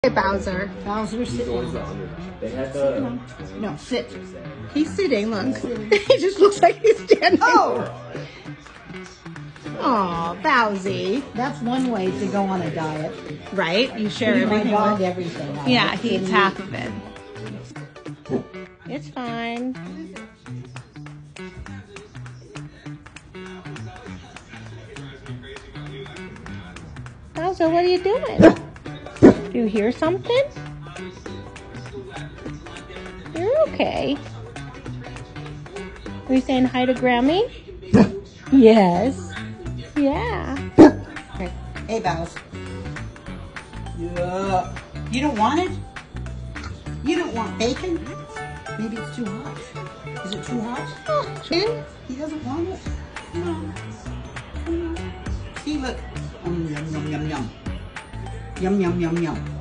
Hey, Bowser. Bowser, sit down. No, sit. He's sitting, look. He just looks like he's standing. Oh! Aw, Bowsy. That's one way to go on a diet. Right? You share Feed my everything. dog everything. Yeah, he eats half of it. It's fine. Bowser, what are you doing? Do you hear something? You're okay. Are you saying hi to Grammy? Yes. Yeah. Hey, Bows. Yeah. You don't want it? You don't want bacon? Maybe it's too hot. Is it too hot? Oh, He doesn't want it? No. See, look. Yum, yum, yum, yum. Yum, yum, yum, yum.